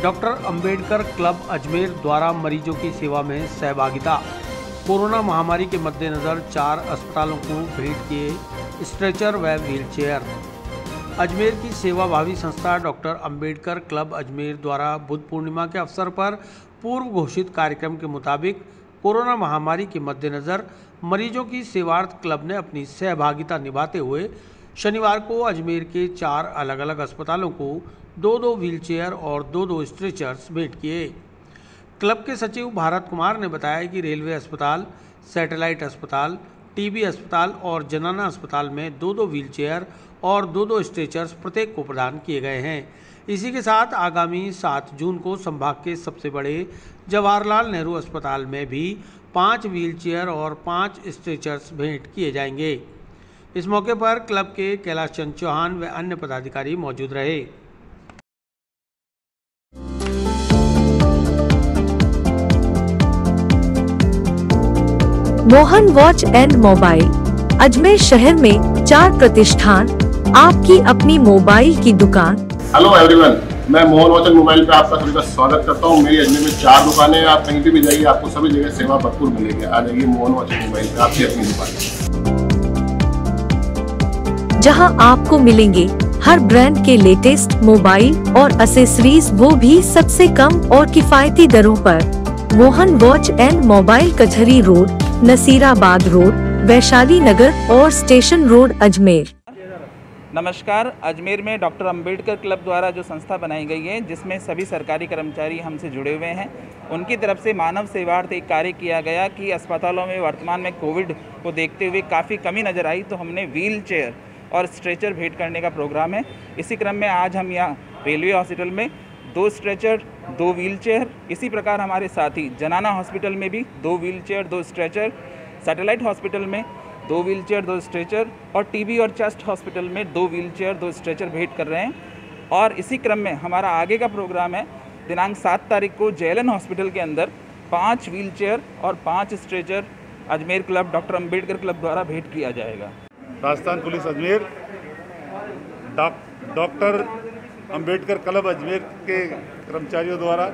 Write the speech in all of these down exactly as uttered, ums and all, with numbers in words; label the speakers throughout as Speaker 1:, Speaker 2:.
Speaker 1: Doctor Ambedkar club Ajmer द्वारा मरीजों की सेवा में सहभागिता। कोरोना महामारी के मद्देनजर चार अस्पतालों को भेंट किए स्ट्रेचर व व्हीलचेयर। अजमेर की सेवाभावी संस्था डॉक्टर अंबेडकर क्लब अजमेर द्वारा बुद्ध पूर्णिमा के अवसर पर पूर्व घोषित कार्यक्रम के मुताबिक कोरोना महामारी के मद्देनजर मरीजों की सेवार्थ क्लब ने अपनी सहभागिता निभाते हुए शनिवार को अजमेर के चार अलग अलग अस्पतालों को दो दो व्हीलचेयर और दो दो स्ट्रेचर्स भेंट किए। क्लब के सचिव भारत कुमार ने बताया कि रेलवे अस्पताल, सैटेलाइट अस्पताल, टीबी अस्पताल और जनाना अस्पताल में दो दो व्हीलचेयर और दो दो स्ट्रेचर्स प्रत्येक को प्रदान किए गए हैं। इसी के साथ आगामी सात जून को संभाग के सबसे बड़े जवाहरलाल नेहरू अस्पताल में भी पाँच व्हीलचेयर और पाँच स्ट्रेचर्स भेंट किए जाएंगे। इस मौके पर क्लब के कैलाश चंद चौहान व अन्य पदाधिकारी मौजूद रहे।
Speaker 2: Mohan watch and mobile Ajmer शहर में चार प्रतिष्ठान, आपकी अपनी मोबाइल की दुकान।
Speaker 3: हेलो एवरीवन, मैं मोहन वॉच एंड मोबाइल पे आपका सभी का स्वागत करता हूँ। मेरी अजमेर में चार दुकानें हैं, आप कहीं भी, भी जाइए आपको सभी जगह सेवा भरपूर मिलेगी। आ जाइए मोहन वॉच एंड मोबाइल पे, आपकी अपनी दुकान,
Speaker 2: जहां आपको मिलेंगे हर ब्रांड के लेटेस्ट मोबाइल और एक्सेसरीज, वो भी सबसे कम और किफायती दरों पर। Mohan watch and mobile Kachahri road, Nasirabad road, Vaishali Nagar और स्टेशन रोड, अजमेर।
Speaker 4: नमस्कार। अजमेर में डॉक्टर अंबेडकर क्लब द्वारा जो संस्था बनाई गई है, जिसमें सभी सरकारी कर्मचारी हमसे जुड़े हुए हैं, उनकी तरफ से मानव सेवार्थ एक कार्य किया गया कि अस्पतालों में वर्तमान में कोविड को देखते हुए काफ़ी कमी नज़र आई, तो हमने व्हील चेयर और स्ट्रेचर भेंट करने का प्रोग्राम है। इसी क्रम में आज हम यहाँ रेलवे हॉस्पिटल में दो स्ट्रेचर, दो व्हीलचेयर, इसी प्रकार हमारे साथी जनाना हॉस्पिटल में भी दो व्हीलचेयर, दो स्ट्रेचर, सैटेलाइट हॉस्पिटल में दो व्हीलचेयर, दो स्ट्रेचर और टीबी और चेस्ट हॉस्पिटल में दो व्हीलचेयर, दो स्ट्रेचर भेंट कर रहे हैं। और इसी क्रम में हमारा आगे का प्रोग्राम है, दिनांक सात तारीख को जेएलएन हॉस्पिटल के अंदर पाँच व्हीलचेयर और पाँच stretcher Ajmer club, doctor Ambedkar club द्वारा भेंट किया जाएगा।
Speaker 5: Rajasthan police Ajmer doctor Ambedkar club Ajmer के कर्मचारियों द्वारा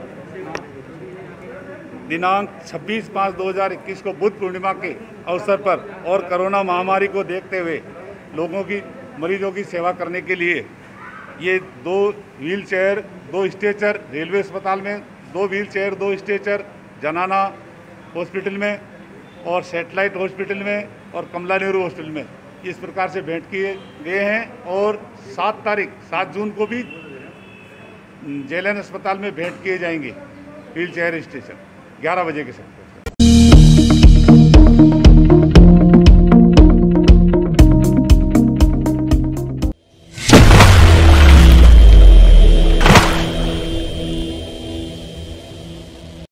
Speaker 5: दिनांक छब्बीस पाँच दो हज़ार इक्कीस को बुद्ध पूर्णिमा के अवसर पर और कोरोना महामारी को देखते हुए लोगों की, मरीजों की सेवा करने के लिए ये दो व्हील चेयर, दो स्ट्रेचर रेलवे अस्पताल में, दो व्हील चेयर, दो स्ट्रेचर जनाना हॉस्पिटल में और सैटेलाइट हॉस्पिटल में और कमला नेहरू हॉस्पिटल में इस प्रकार से भेंट किए गए हैं। और सात तारीख सात जून को भी जेएलएन अस्पताल में भेंट किए जाएंगे व्हील चेयर स्टेशन ग्यारह बजे के समय।